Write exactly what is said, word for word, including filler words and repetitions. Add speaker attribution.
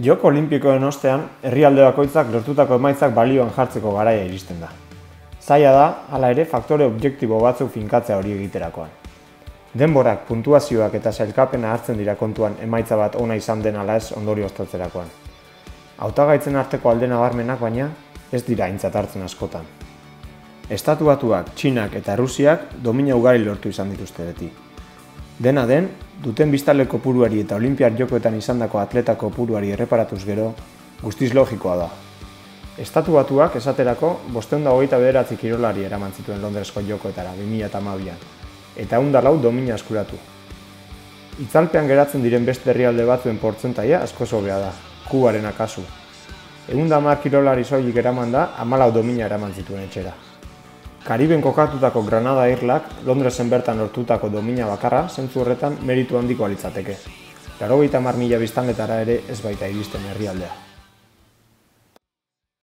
Speaker 1: Joko Olinpikoen ostean, herrialde bakoitzak lortutako emaitzak balioan jartzeko garaia iristen da. Zaila da, hala ere, faktore objektibo batzuk finkatzea hori egiterakoan. Denborak, puntuazioak eta sailkapena hartzen dira kontuan emaitza bat ona izan den ala ez ondorioztatzerakoan. Hautagaitzen arteko alde nabarmenak baina ez dira aintzat hartzen askotan. Estatu Batuak, Txinak eta Errusiak domina ugari lortu izan dituzte beti. Dena den, duten biztanle kopuruari eta Olinpiar Jokoetan izandako atleta kopuruari erreparatuz gero, guztiz logikoa da. Estatu Batuak esaterako bostehun eta hogeita bederatzi kirolari eraman zituen Londresko Jokoetara bi mila hamabian, eta ehun eta lau domina eskuratu. Itzalpean geratzen diren beste herrialde batzuen portzentaia askoz hobea da, Kubarena kasu. ehun eta hamar kirolari soilik eraman da, hamalau domina eraman zituen etxera. Kariben kokatutako Granada Irlak Londresen bertan lortutako domina bakarra zentzu horretan meritu handikoa litzateke. laurogeita hamar mila biztanletara ere ez baita iristen herrialdea.